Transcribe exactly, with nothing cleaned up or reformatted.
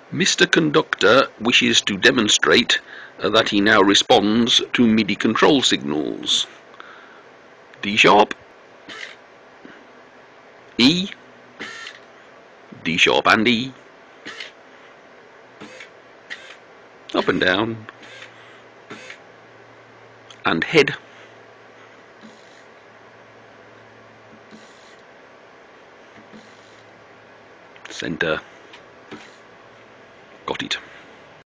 Mister Conductor wishes to demonstrate that he now responds to MIDI control signals. D sharp, E, D sharp and E, up and down, and head, center. Got it.